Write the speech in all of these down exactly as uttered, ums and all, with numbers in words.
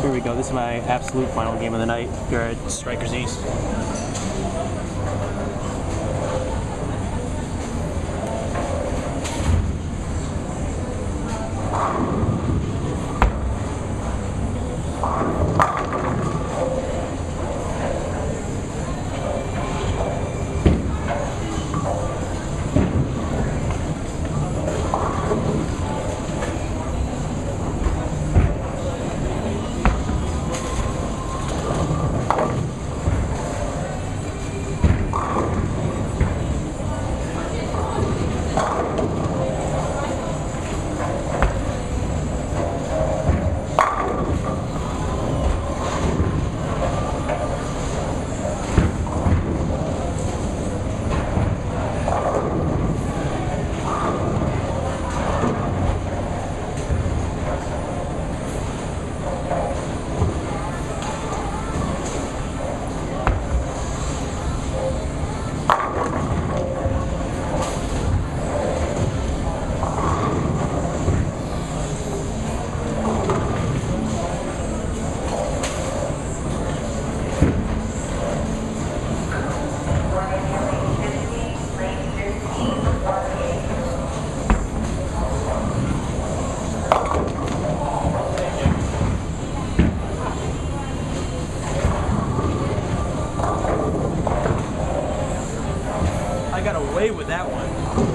Here we go. This is my absolute final game of the night here at Strikers East. I got away with that one.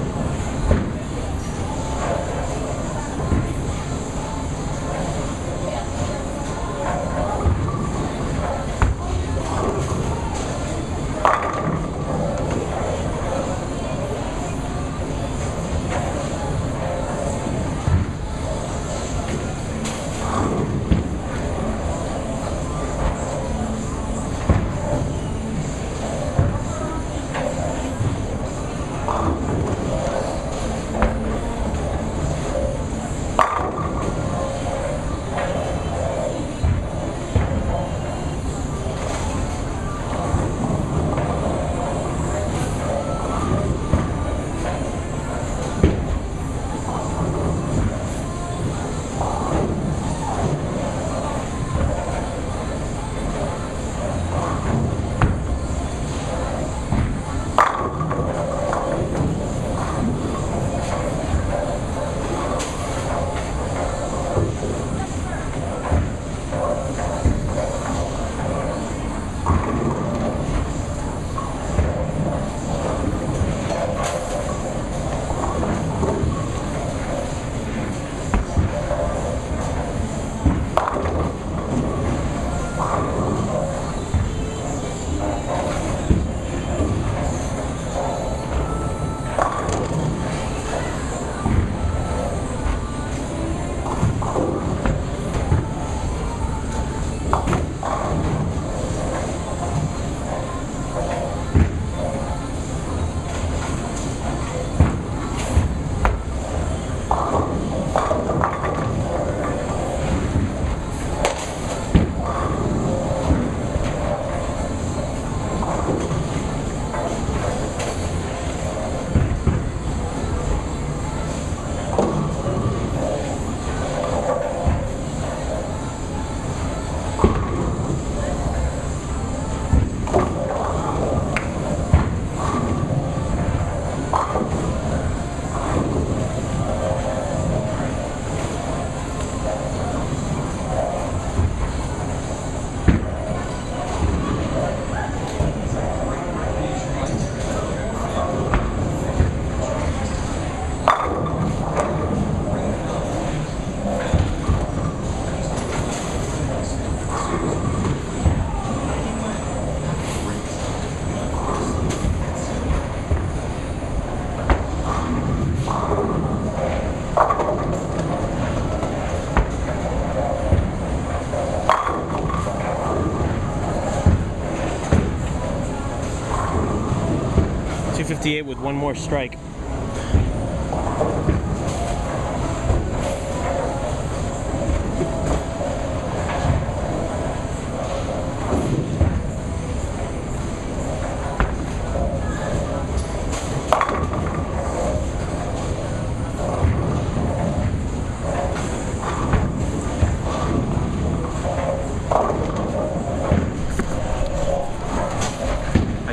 two fifty-eight with one more strike.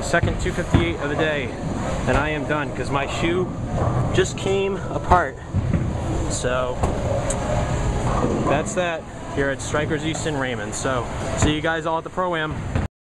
second two fifty-eight of the day, and I am done because my shoe just came apart. So that's that here at Strikers East in Raymond. So see you guys all at the Pro-Am.